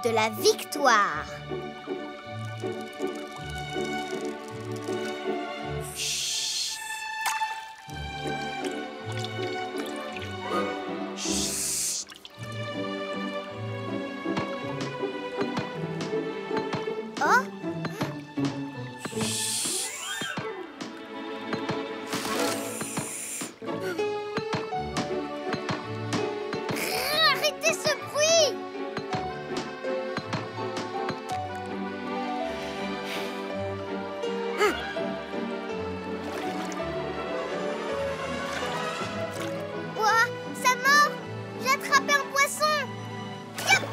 de la victoire. Chut. Chut. Oh. Arrêtez ce bruit! Ouah, ça mord! J'ai attrapé un poisson! Yop!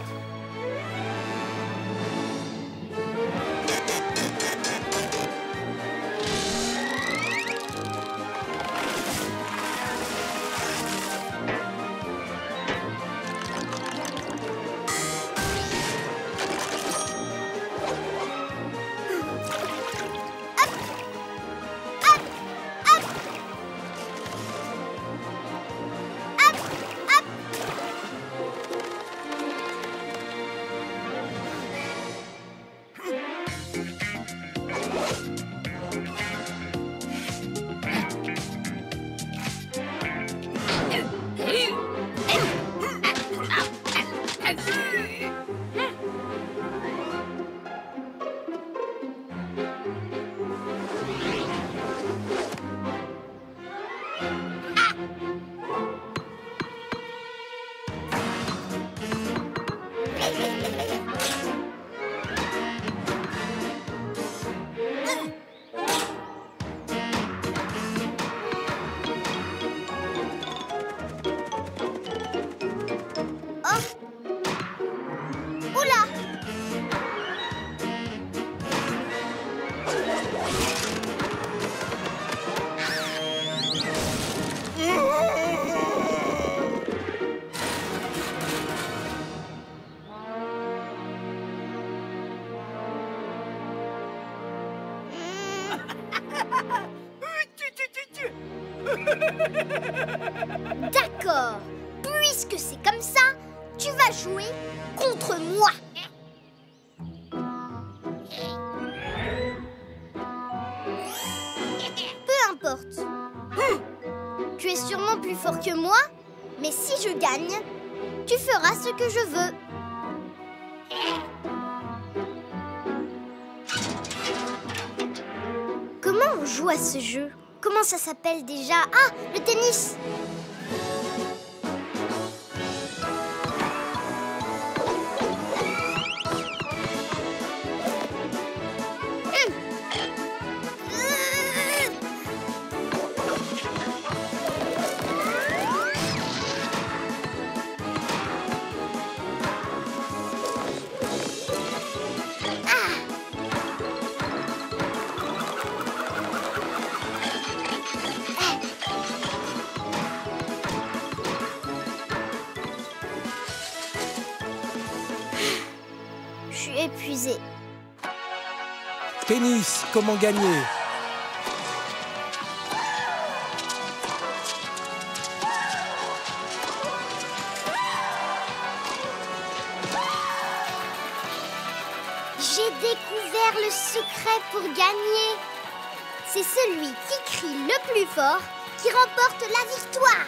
Oula! D'accord. Puisque c'est comme ça, tu vas jouer contre moi. Peu importe. Tu es sûrement plus fort que moi, mais si je gagne, tu feras ce que je veux. Comment on joue à ce jeu? Comment ça s'appelle déjà? Ah, le tennis! Je suis épuisée. Tennis, comment gagner? J'ai découvert le secret pour gagner. C'est celui qui crie le plus fort qui remporte la victoire.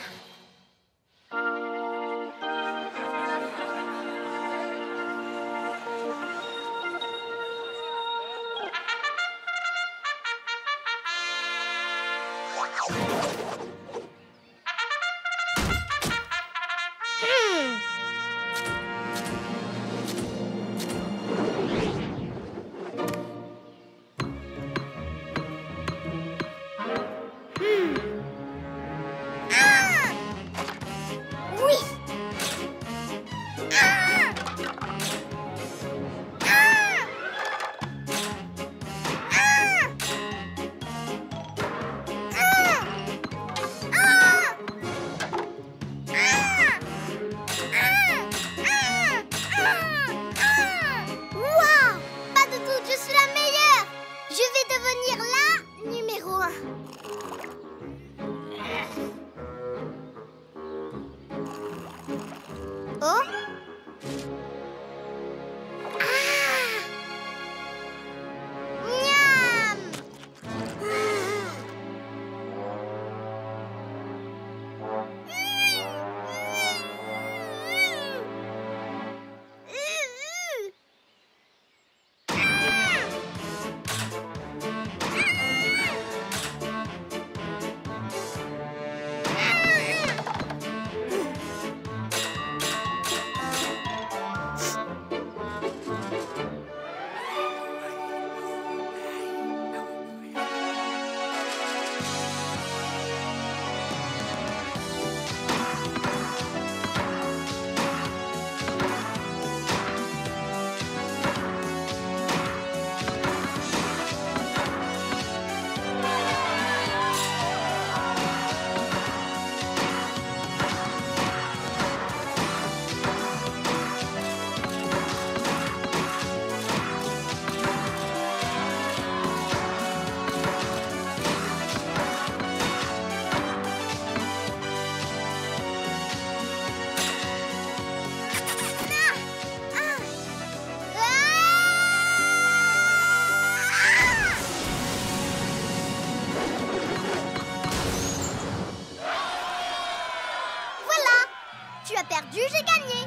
as perdu, j'ai gagné.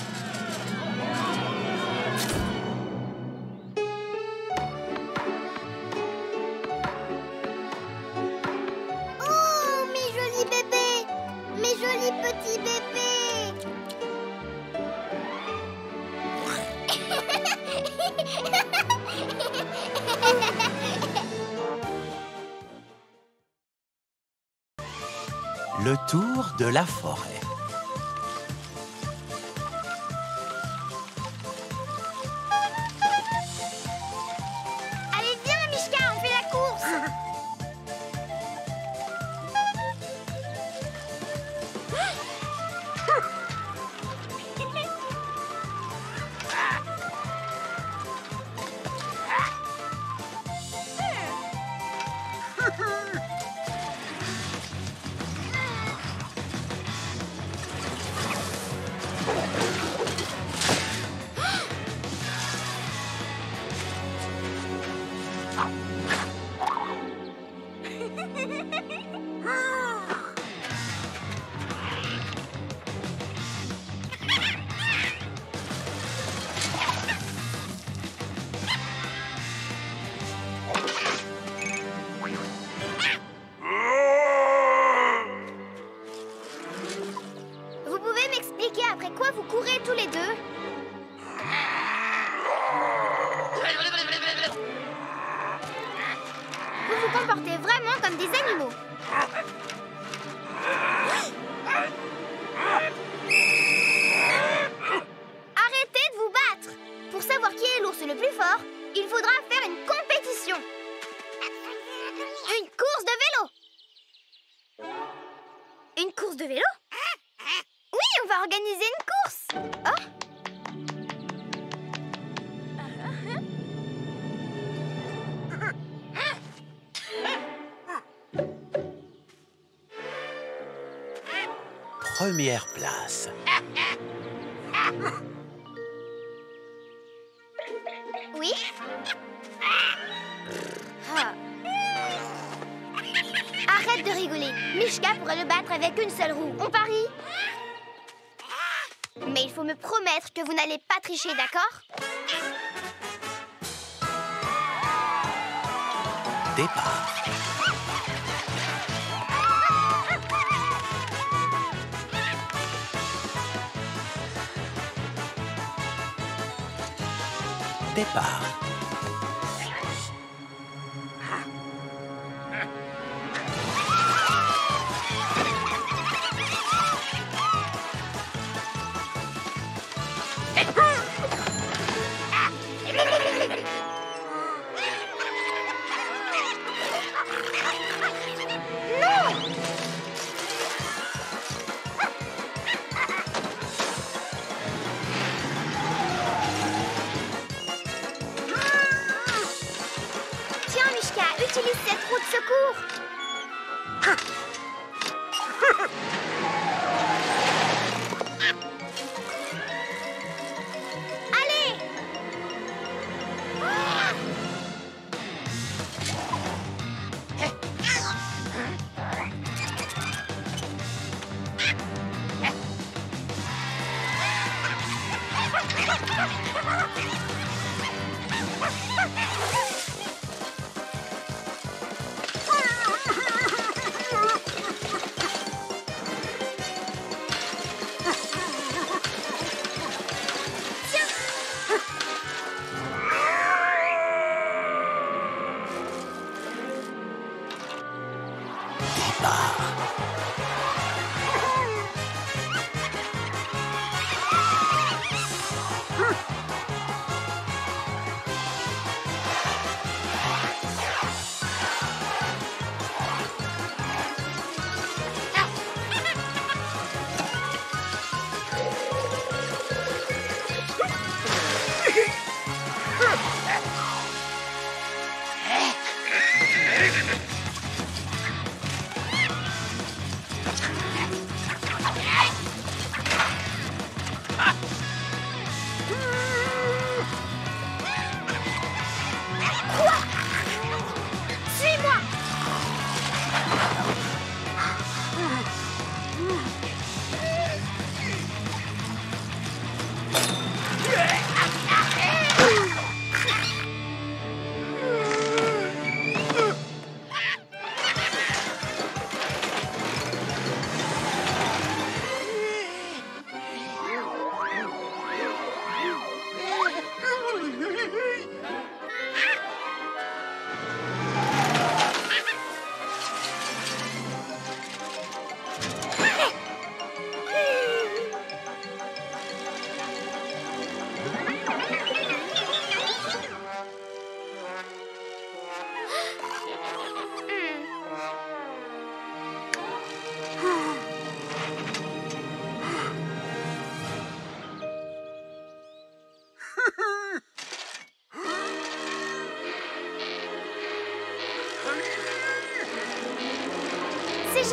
Oh, mes jolis bébés, mes jolis petits bébés. Le tour de la forêt. Allez, viens, Mishka, on fait la course. Vous pouvez m'expliquer après quoi vous courez tous les deux? Vous vous comportez vraiment comme des animaux. Arrêtez de vous battre. Pour savoir qui est l'ours le plus fort, il faudra faire une compétition. Une course de vélo. Une course de vélo? Oui, on va organiser une course. Oh. Première place. Oui? Ah. Arrête de rigoler. Mishka pourrait le battre avec une seule roue. On parie? Mais il faut me promettre que vous n'allez pas tricher, d'accord? Départ. Départ. Tiens, Mishka, utilise cette roue de secours. Allez!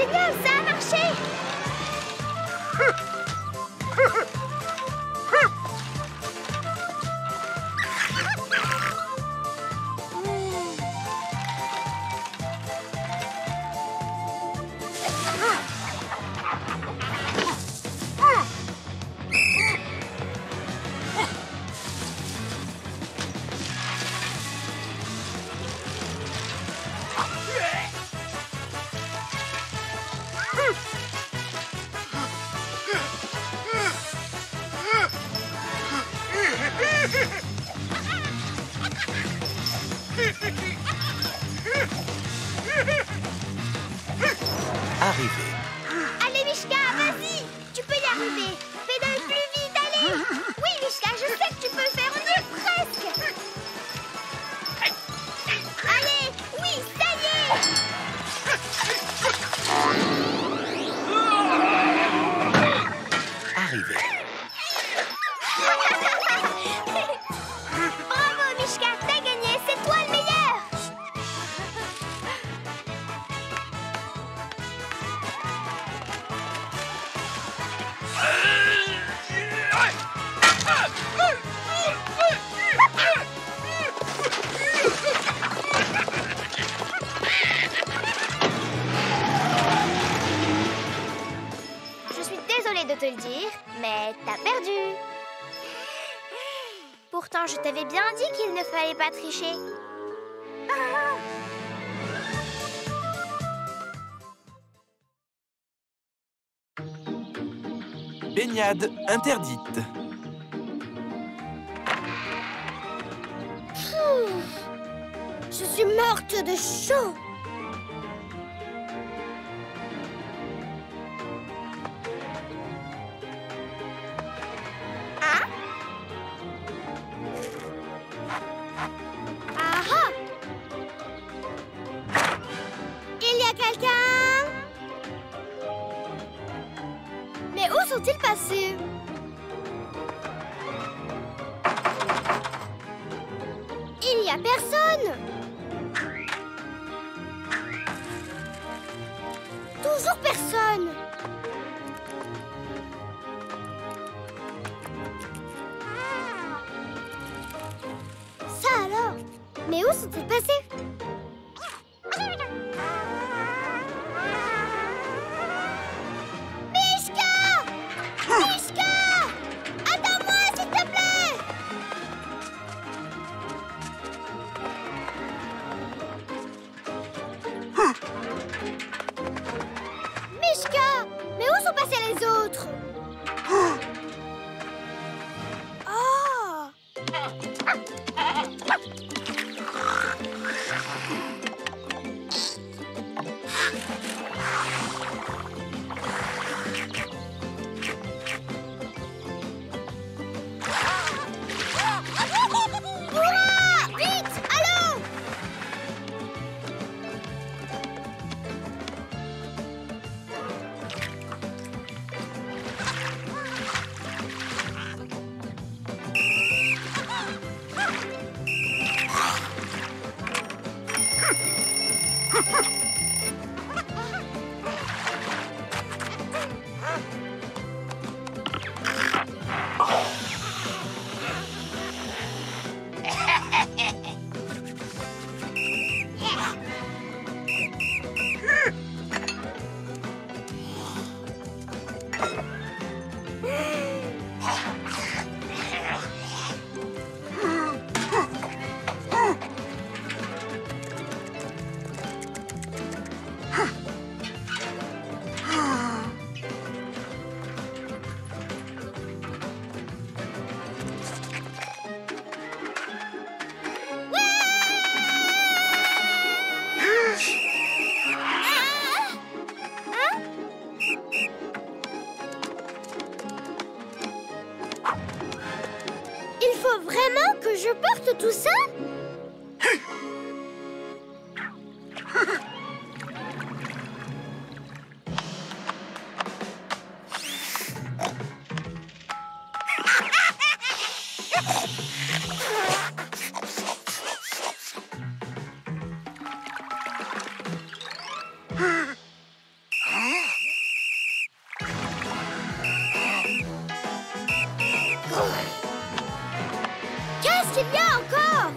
Génial, ça a marché! Arrivé. Allez, Mishka, vas-y! Tu peux y arriver! Pédale plus vite, allez! Oui, Mishka, je sais que tu peux le faire, on y est presque! Allez! Oui, ça y est! Arrivé. Bravo, Mishka, t'as gagné, c'est toi le meilleur! Je suis désolée de te le dire, mais t'as perdu. Pourtant, je t'avais bien dit qu'il ne fallait pas tricher. Baignade interdite. Je suis morte de chaud. Hein? Ah ah! Il y a quelqu'un? Mais où sont-ils passés? Il n'y a personne! Toujours personne! Ça alors? Mais où sont-ils passés? Mishka! Mishka! Attends-moi, s'il te plaît! Mishka! Mais où sont passés les autres? Oh! Hurrah! Vite! Allons! Il faut vraiment que je porte tout ça? Qu'est-ce qu'il y a encore?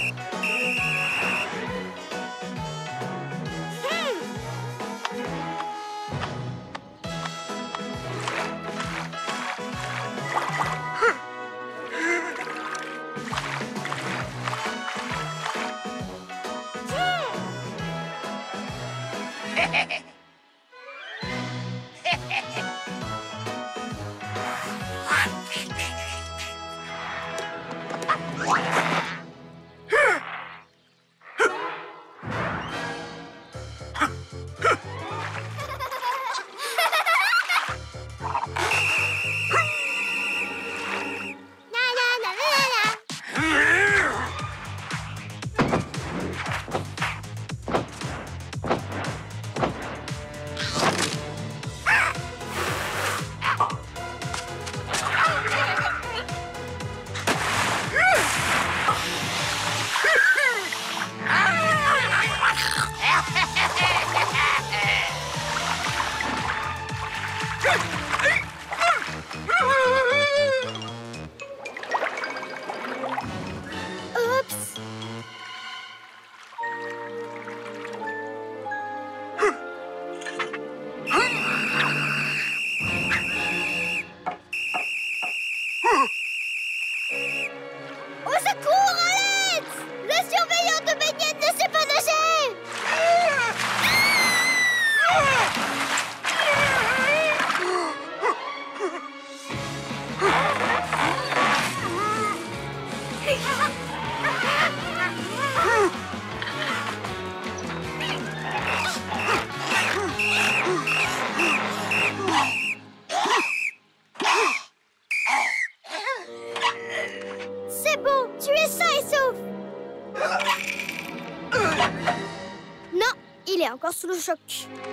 Encore sous le choc.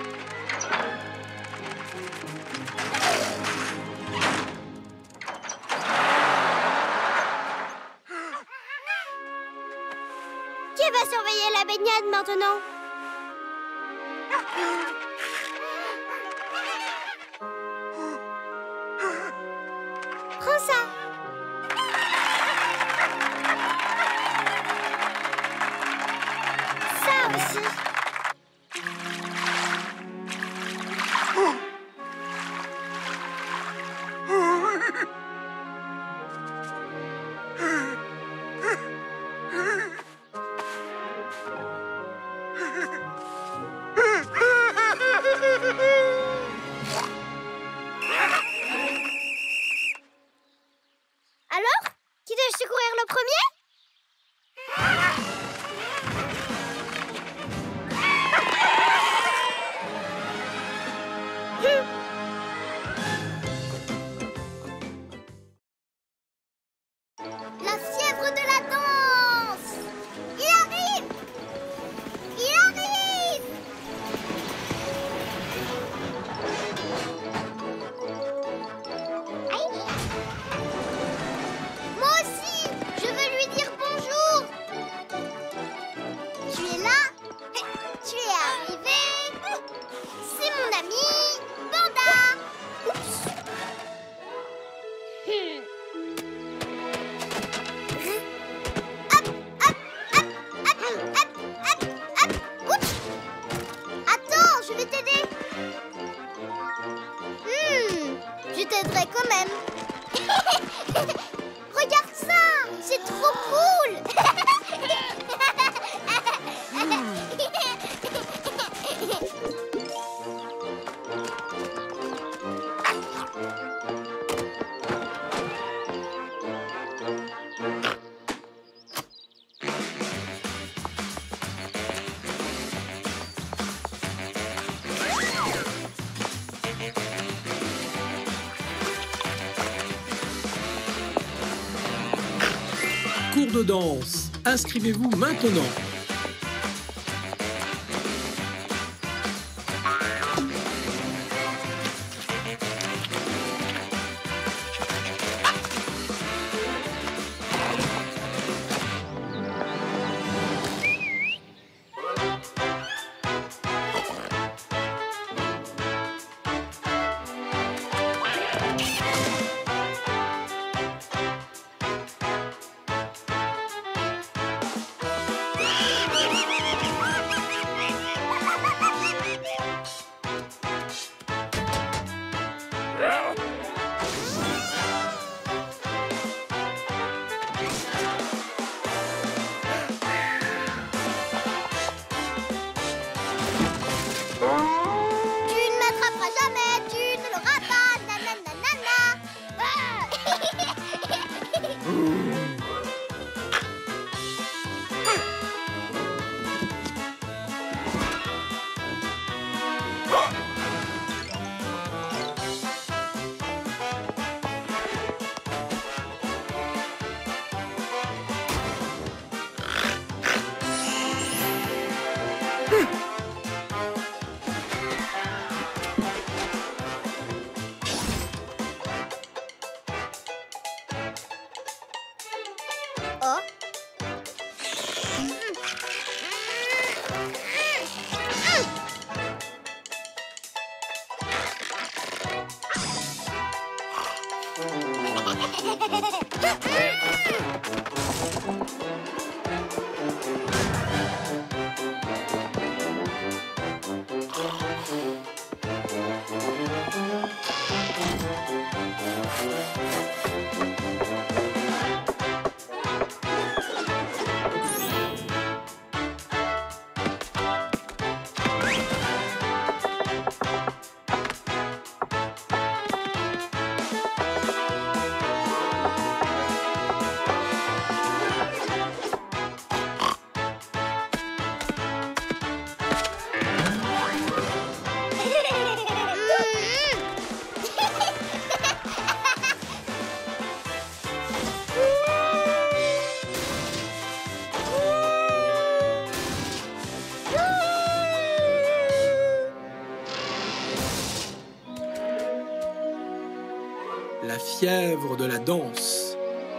Qui va surveiller la baignade maintenant? Prends ça. Ça aussi. Cours de danse. Inscrivez-vous maintenant. La fièvre de la danse.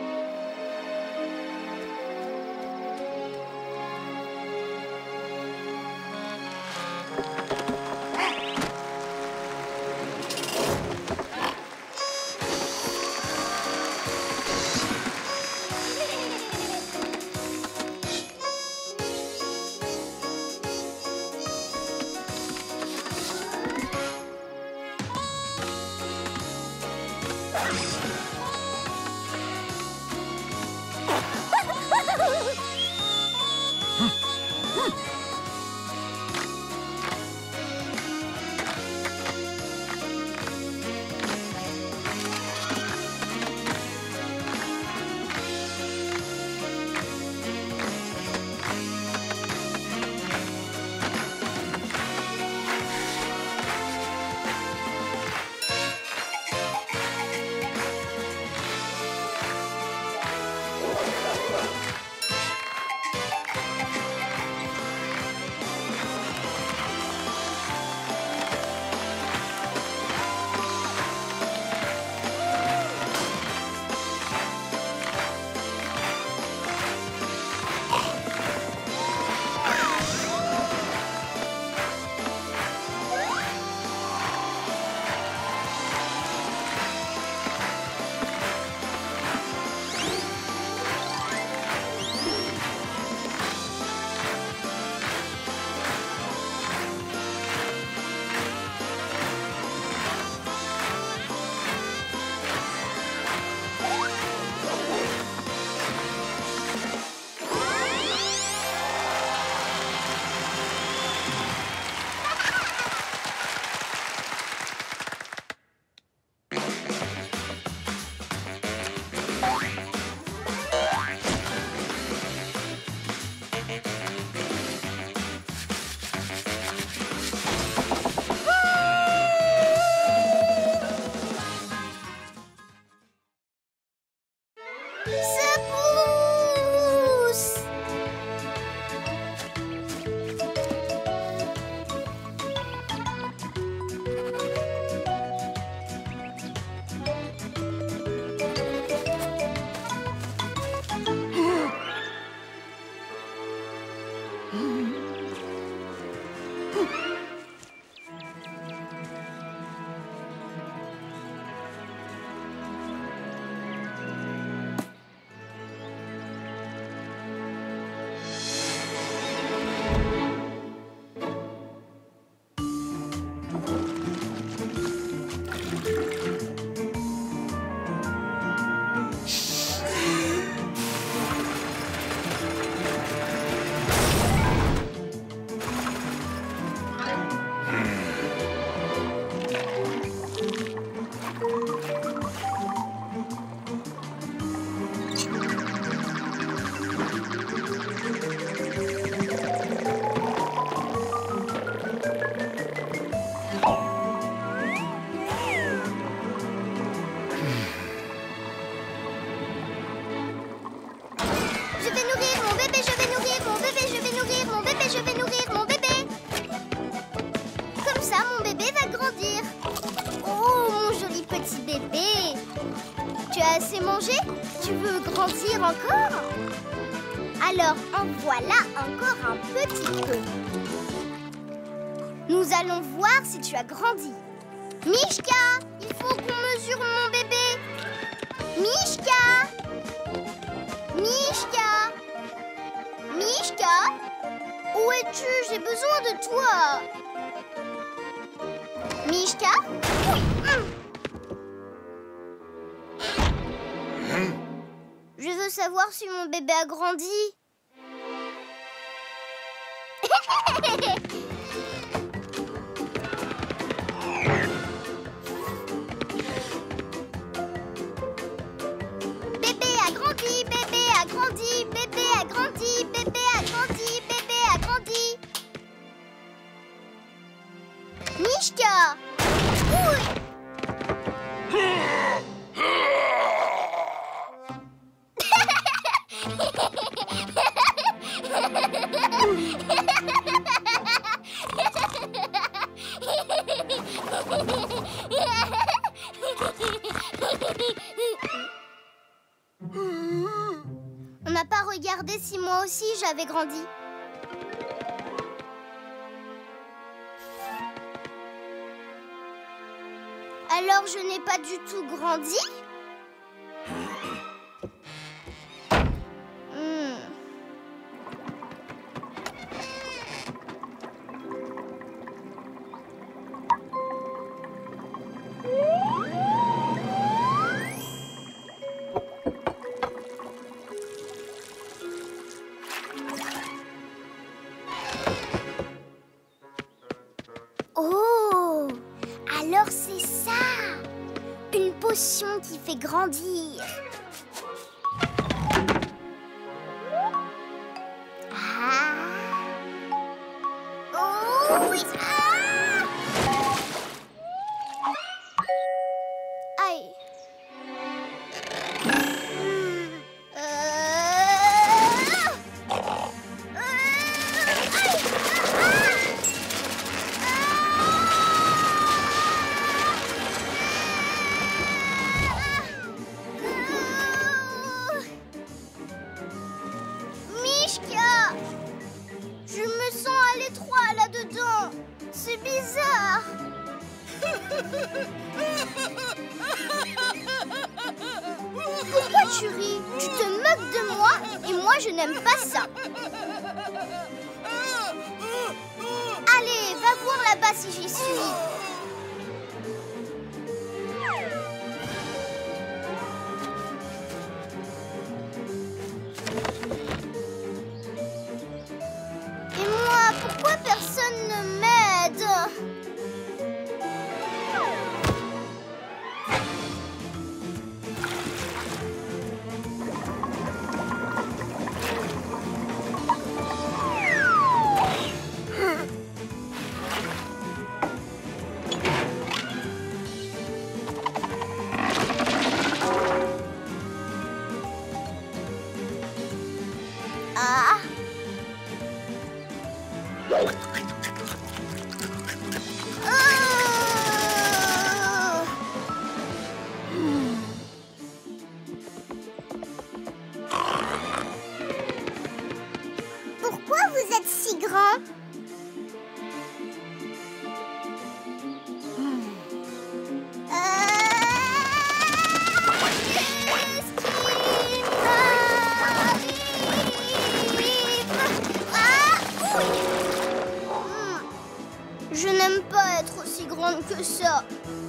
assez mangé? Tu veux grandir encore? Alors, en voilà encore un petit peu. Nous allons voir si tu as grandi. Mishka, il faut qu'on mesure mon bébé. j'ai besoin de toi. Mishka? Je veux savoir si mon bébé a grandi. Bébé a grandi, bébé a grandi, bébé a grandi, bébé a grandi, bébé a grandi. Mishka! Oui. On n'a pas regardé si moi aussi j'avais grandi. Alors je n'ai pas du tout grandi? Oh! Alors c'est ça! Une potion qui fait grandir. Ah! Oh oui! Ah! Aïe! Mishka! Je me sens à l'étroit là-dedans. C'est bizarre. Pourquoi tu ris? Tu te moques de moi et moi je n'aime pas ça. Allez, va voir là-bas si j'y suis. Et moi, pourquoi personne ne m'aide? Ah! Pourquoi vous êtes si grand? Je n'aime pas être aussi grande que ça.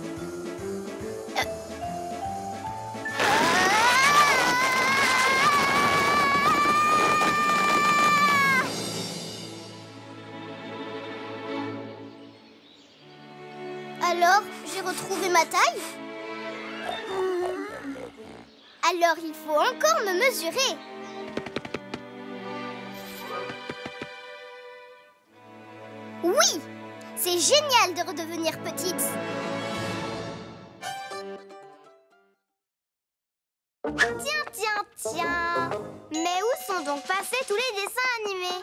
Alors, j'ai retrouvé ma taille. Alors, il faut encore me mesurer. Oui! C'est génial de redevenir petite. Tiens. Mais où sont donc passés tous les dessins animés?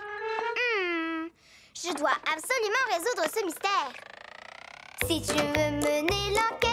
Je dois absolument résoudre ce mystère. Si tu veux mener l'enquête,